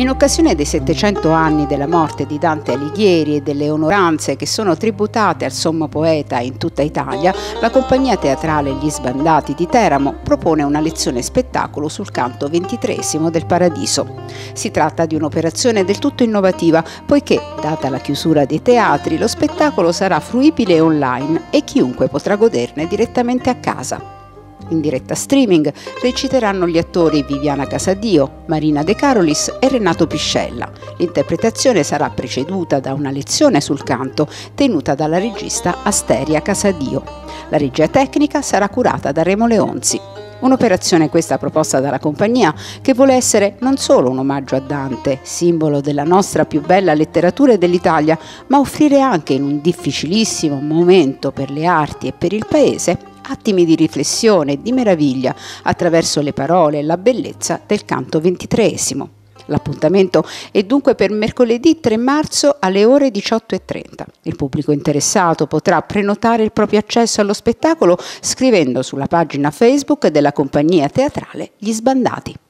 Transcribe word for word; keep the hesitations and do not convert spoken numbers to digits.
In occasione dei settecento anni della morte di Dante Alighieri e delle onoranze che sono tributate al sommo poeta in tutta Italia, la compagnia teatrale Gli Sbandati di Teramo propone una lezione spettacolo sul canto ventitreesimo del Paradiso. Si tratta di un'operazione del tutto innovativa, poiché, data la chiusura dei teatri, lo spettacolo sarà fruibile online e chiunque potrà goderne direttamente a casa. In diretta streaming reciteranno gli attori Viviana Casadio, Marina De Carolis e Renato Piscella. L'interpretazione sarà preceduta da una lezione sul canto tenuta dalla regista Asteria Casadio. La regia tecnica sarà curata da Remo Leonzi. Un'operazione questa proposta dalla compagnia che vuole essere non solo un omaggio a Dante, simbolo della nostra più bella letteratura e dell'Italia, ma offrire anche in un difficilissimo momento per le arti e per il Paese attimi di riflessione e di meraviglia attraverso le parole e la bellezza del canto ventitreesimo. L'appuntamento è dunque per mercoledì tre marzo alle ore diciotto e trenta. Il pubblico interessato potrà prenotare il proprio accesso allo spettacolo scrivendo sulla pagina Facebook della compagnia teatrale Gli Sbandati.